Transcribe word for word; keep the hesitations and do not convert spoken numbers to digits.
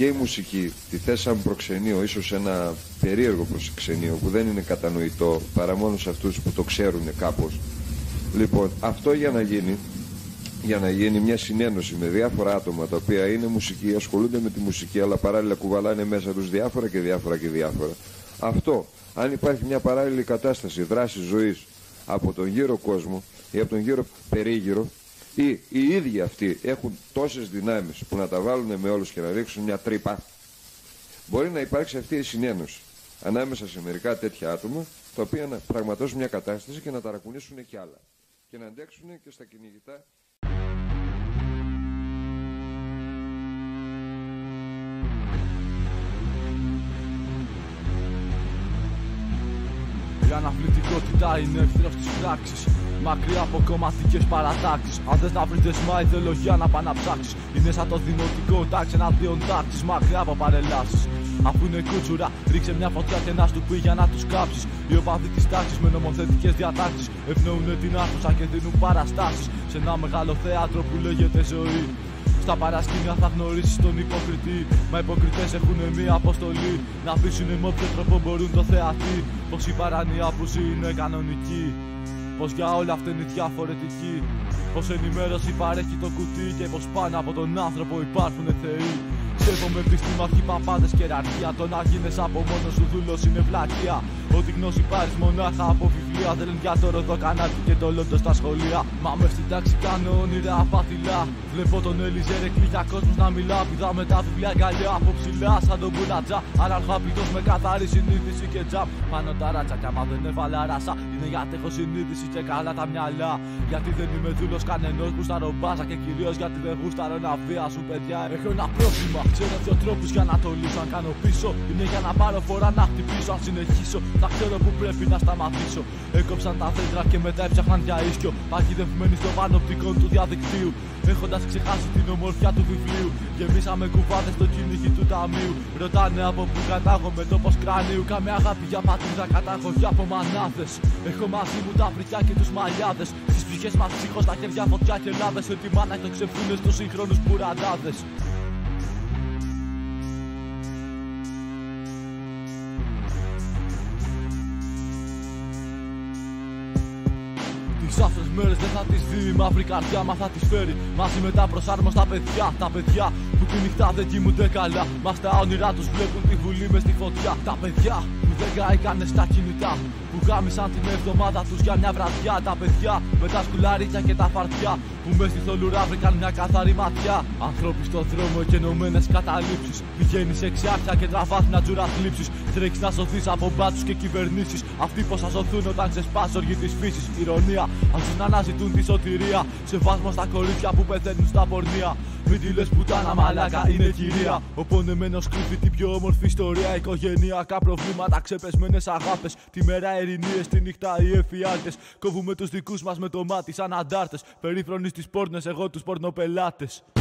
και η μουσική τη θέσαμε προξενείο, ίσως ένα περίεργο προξενείο που δεν είναι κατανοητό παρά μόνο σε αυτούς που το ξέρουν κάπως. Λοιπόν, αυτό για να γίνει, για να γίνει μια συνένωση με διάφορα άτομα τα οποία είναι μουσικοί, ασχολούνται με τη μουσική, αλλά παράλληλα κουβαλάνε μέσα τους διάφορα και διάφορα και διάφορα. Αυτό, αν υπάρχει μια παράλληλη κατάσταση δράσης ζωής από τον γύρο κόσμο ή από τον γύρο περίγυρο, ή οι ίδιοι αυτοί έχουν τόσες δυνάμεις που να τα βάλουν με όλους και να ρίξουν μια τρύπα, μπορεί να υπάρξει αυτή η συνένωση ανάμεσα σε μερικά τέτοια άτομα, τα οποία να πραγματώσουν μια κατάσταση και να ταρακουνήσουν κι άλλα και να αντέξουν και στα κυνηγητά. Η αναβλητικότητα είναι εχθρός της πράξης, μακριά από κομματικές παρατάξεις. Αν θες να βρεις δεσμά ιδεολογία να πας να ψάξεις, είναι σαν το δημοτικό τάξη εναντίον τάξης, μακριά από παρελάσεις. Αφού είναι κούτσουρα, ρίξε μια φωτιά και να σου πει για να τους κάψεις. Οι οπαδοί της τάξης με νομοθετικές διατάξεις ευνοούν την άρθρωσα και δίνουν παραστάσεις σε ένα μεγάλο θέατρο που λέγεται ζωή. Στα παρασκήνια θα γνωρίσεις τον υποκριτή, μα οι υποκριτές έχουν μία αποστολή: να πείσουν με όποιο τρόπο μπορούν το θεατή πως η παράνοια που ζει είναι κανονική, πως για όλα αυτή είναι διαφορετική, πως ενημέρωση παρέχει το κουτί και πως πάνω από τον άνθρωπο υπάρχουν θεοί. Σέβομαι επιστήμαρχοι, παπάδες και ιεραρχία. Το να γίνεις από μόνος σου δούλος είναι βλακεία. Ό,τι γνώση πάρεις μονάχα από βιβλία δεν είναι για το ροδοκανάλι και το λόντο στα σχολεία. Μα μες στην τάξη κάνω όνειρα απαθηλά. Βλέπω τον Ελίζερ εκλείγια κόσμος να μιλά. Πηδά με τα βιβλία αγκαλιά από ψηλά σαν τον Μπουλατζά. Αναλφάβητος με καθαρή συνείδηση και τζαμ. Πάνω τα ράτσα κι άμα δεν έβαλα ράσα, είναι γιατί έχω συνείδηση και καλά τα μυαλά. Γιατί δεν είμαι δούλος κανενός που στα ρομπάζα και κυρίως γιατί δεν γούσταρω να βίασουν παιδιά. Έχω ένα πρόβλημα. Ξέρω δύο τρόπους για να το λύσω. Αν κάνω πίσω, είναι για να πάρω φορά να χτυπήσω. Αν συνεχίσω, θα ξέρω που πρέπει να σταματήσω. Έκοψαν τα δέντρα και μετά έψαχναν για ίσκιο. Παγιδευμένοι στο πανοπτικό του διαδικτύου. Έχοντας ξεχάσει την ομορφιά του βιβλίου. Γεμίσαμε κουβάδες στο κυνήγι του ταμείου. Ρωτάνε από πού κατάγομαι, τόπος κρανίου. Καμία αγάπη για πατρίδα, καταγωγή από μανάδες. Έχω μαζί μου τα βρικιά και τους μαλλιάδες. Στις ψυχές μας ψύχος, στα χέρια φωτιά και λάδες. Ότι μάνα το ξεφούνε στους σύγχρονους πουραντάδες. Τις άφρες μέρες δεν θα τις δει, η μαύρη καρδιά μα θα τις φέρει. Μαζί με τα προσάρμοστα παιδιά, τα παιδιά που τη νυχτά δεν κοιμούνται καλά. Μας τα όνειρά τους βλέπουν τη βουλή μες στη φωτιά. Τα παιδιά που δεν κάηκανε στα κινητά, που γάμισαν την εβδομάδα τους για μια βραδιά. Τα παιδιά με τα σκουλαρίκια και τα φαρτιά, που μες στη θολουρά βρήκαν μια καθαρή ματιά. Ανθρώποι στον δρόμο και ενωμένες καταλήψεις. Πηγαίνεις σε ξιάρτια και τραβάς μια τζούρα θλίψεις. Τρέχεις να σωθείς από μπάτσους και κυβερνήσεις. Αυτοί πως θα σωθούν όταν ξεσπάσει οργή της φύσης. Ηρωνία, ας να αναζητούν τη σωτηρία. Σεβάσμα στα κορίτσια που πεθαίνουν στα πορνεία. Μην τη λες πουτάνα μαλάκα, είναι κυρία. Ο πονεμένος κρύβει την πιο όμορφη ιστορία. Οικογενειακά προβλήματα, ξεπεσμένες αγάπες. Τη μέρα ειρηνίες, τη νύχτα οι εφιάλτες. Κόβουμε τους δικούς μας με το μάτι σαν αντάρτες. Περίφρονοι στις πόρνες, εγώ τους πορνοπελάτες.